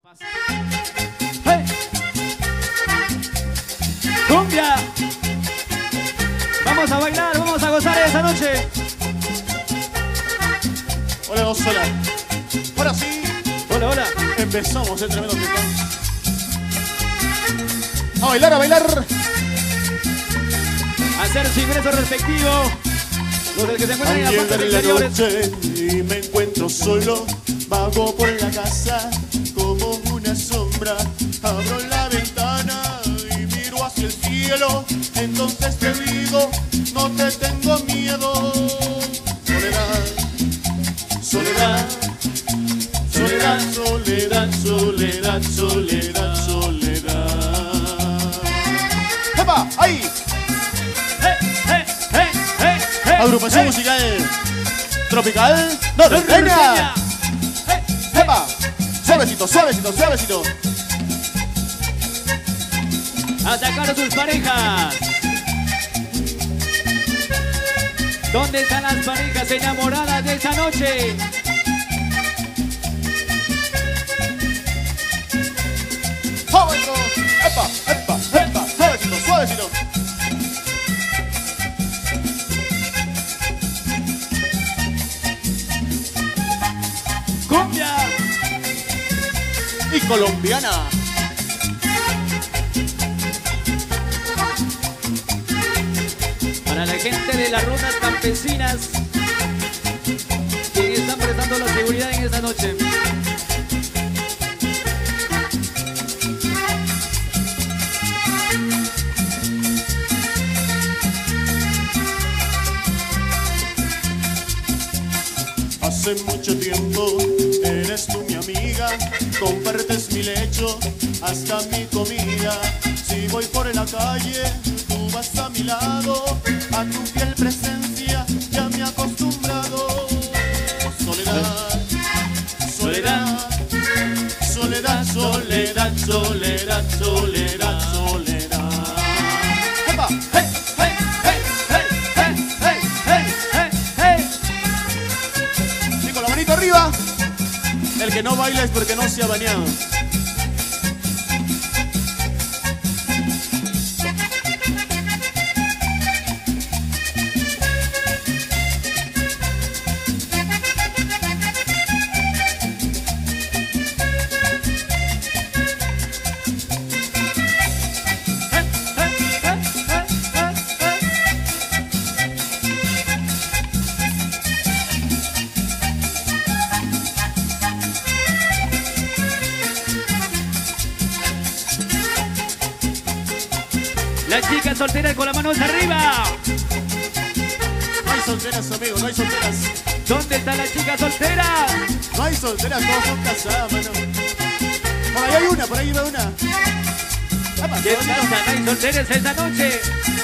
¡Hey! ¡Cumbia! Vamos a bailar, vamos a gozar esa noche. Hola, hola. Ahora sí. Hola, hola. Empezamos el tremendo picón. A bailar, a bailar. Hacer su ingreso respectivo. Los que se encuentran en las puertas Ayer la exteriores. noche y me encuentro solo. Vago por la casa como una sombra. Abro la ventana y miro hacia el cielo. Entonces te digo, no te tengo miedo. Soledad, soledad, soledad, soledad, soledad, soledad, soledad. ¡Epa! ¡Ahí! Agrupación musical tropical norteña. ¡Epa! Suavecito, suavecito, suavecito. A sacar a sus parejas. ¿Dónde están las parejas enamoradas de esta noche? ¡Suavecito! ¡Epa! ¡Epa! ¡Epa! Suavecito, suavecito. ¡Cumbia! Y colombiana. Para la gente de las rutas campesinas que están prestando la seguridad en esta noche. Hace mucho tiempo eres tú mi amiga, compartes mi lecho, hasta mi comida. Si voy por la calle, tú vas a mi lado, a tu fiel presencia ya me he acostumbrado. Soledad, soledad, soledad, soledad, soledad, soledad, soledad. ¡Epa! ¡Hey, hey, hey, hey, hey, hey, hey, hey, hey! Y con la manito arriba, el que no baila es porque no se ha bañado. Las chicas solteras con las manos arriba. No hay solteras, amigo, no hay solteras. ¿Dónde están las chicas solteras? No hay solteras, todas son casadas, mano. Por ahí hay una, por ahí va una. Epa, ¿Qué suavecito. pasa? ¿No hay solteras esta noche?